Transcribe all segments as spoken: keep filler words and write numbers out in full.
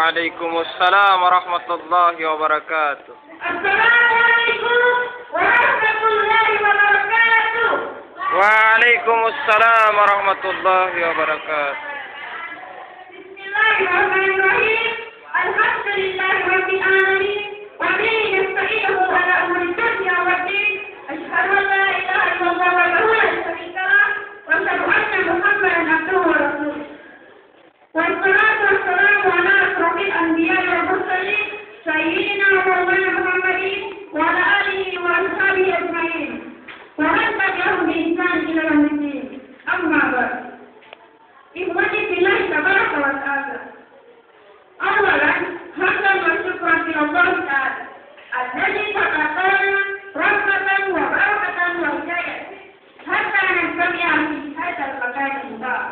وعليكم السلام ورحمة الله وبركاته. السلام عليكم ورحمة الله وبركاته. وعليكم السلام ورحمة الله وبركاته. بسم الله الرحمن الرحيم. الحمد لله رب العالمين وبه نستعينه على أمور الدنيا والدين. أشهد أن لا إله إلا الله وحده لا شريك له وأشهد أن محمدا عبده ورسوله. والصلاة والسلام على أشرف الأنبياء والمرسلين سيدنا ومولانا محمد وعلى آله وأصحابه أجمعين ومن تبعهم بإحسان إلى يوم الدين. أما بعد، إخوتي في الله تبارك وتعالى، أولا حمدا وشكرا إلى الله تعالى الذي خلقنا رحمة وبركة وهداية حتى نجتمع في هذا المكان المبارك.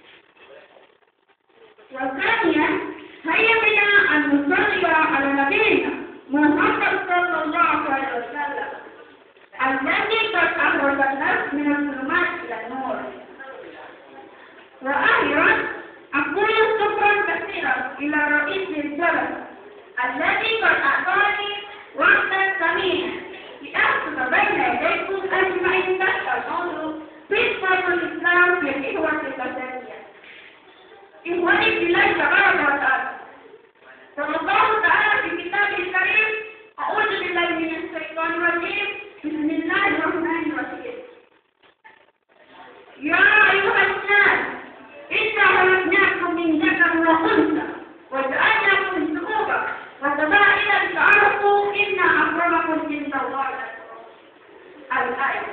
وثانيا هيا بنا أن نصلي على نبينا محمد صلى الله عليه وسلم الذي قد أخرج الناس من الظلمات إلى النور. وأخيرا أقول شكرا كثيرا إلى رئيس الجبل الذي قد أعطاني وقتا ثمينا لأخذ بين يديكم أجمعين تحت الموضوع قصة الإسلام في الإخوة البشرية. إخواني في الله تبارك وتعالى، قال الله تعالى في كتابه الكريم: أعوذ بالله من الشيطان الرجيم، بسم الله الرحمن الرحيم. يا أيها الناس إنا خلقناكم من ذكر وأنثى وجعلناكم شعوبا وقبائل لتعارفوا إن أكرمكم عند الله الآية.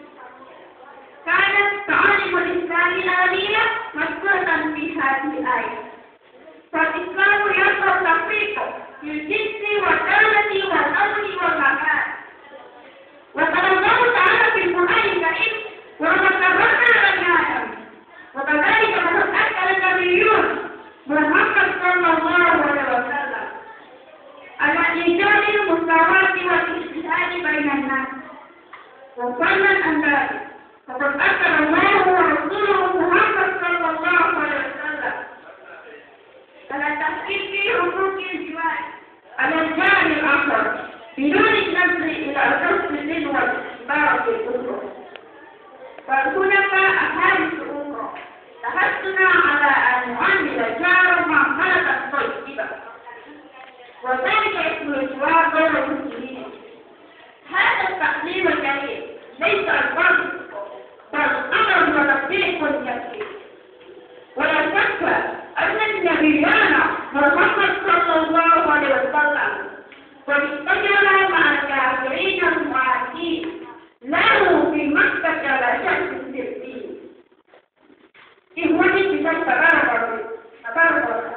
كانت تعاليم الإسلام العالية مذكورة في هذه الآية. فالإسلام يرفع التفريق في الجنس والدولة والأمر والمكان. وقال الله تعالى في القرآن الكريم: ولقد كرمنا بني آدم. وكذلك فقد أكل النبيون محمد صلى الله عليه وسلم على إيجاد المساواة والاجتهاد بين الناس. وفضلا عن ذلك فقد أكد الله ورسوله محمد صلى الله عليه وسلم على التفكير في حقوق الجوار على الجانب الآخر بدون النظر إلى الحسن والإجبار في الأخرى. فالخلفاء أحاديث أخرى تحثنا على أن نعامل الجار معاملة طيبة، وذلك اسم الجوار غير المسلمين. هذا التقديم الكريم ليس الفرض بل أمر وتطبيق يكفي. ولا شك أن نبينا محمد صلى الله عليه وسلم قد اشتغل مع الكافرين المعادين له في مكة على شمس الدين. إخواني في الله تبارك وتعالى،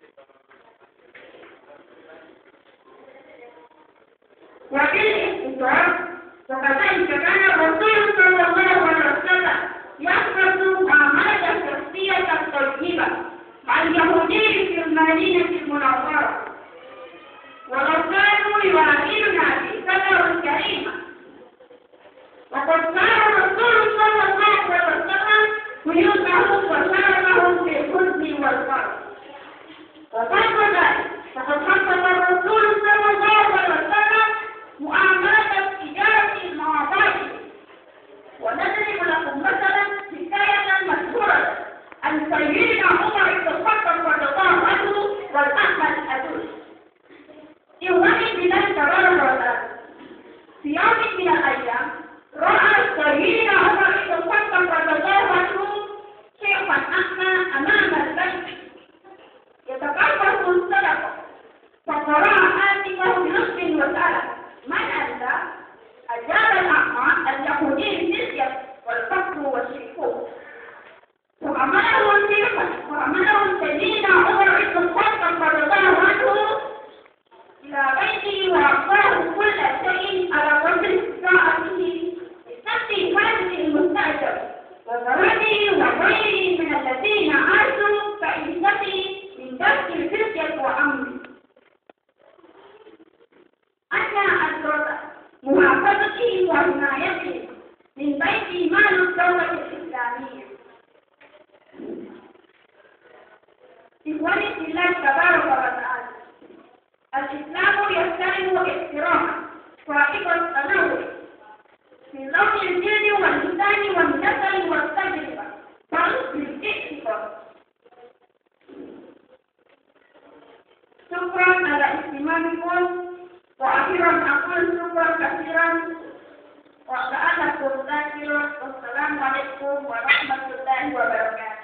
وبالاختصار وكذلك كان الرسول صلى الله عليه وسلم يحرص معاملة الشخصية الطيبة مع اليهودي في المدينة المنورة، ولو كانوا يعاملنا بالسفر الكريمة. وقد كان الرسول صلى الله عليه وسلم بيوتهم وشاركهم في الحزن والفرح. وفوق ذلك فقد حصل الرسول صلى الله عليه وسلم معاملة التجارة مع غيره. ونضرب لكم مثلا حكاية مشهورة عن سيدنا عمر بن الخطاب رضي الله عنه والأحمد الأدوس. إخواني في الله تبارك وتعالى، في يوم من الأيام رأى سيدنا عمر بن الخطاب رضي الله عنه شيخا أعمى أمام البيت يتقرب الصدقة، فقرأ هاتفه بلطف وسأل: من أنت؟ أجاب الأعمى: اليهودي الجزية والفقر والشيخوخ. وعمله شيخا وعمله سيدنا عمر بن الخطاب رضي الله عنه إلى بيته وأعطاه كل شيء على وجه ساعته بسبب هذه المستأجر وزوجه وغيره من الذين عاشوا كعيشته من درس الجزية وأمره. أنا أدرك محافظته وحمايته من بيت مال الدولة الإسلامية. إخواني في الله تبارك وتعالى، الله كثيرا ولعلكم ذاكرون. والسلام عليكم ورحمة الله وبركاته.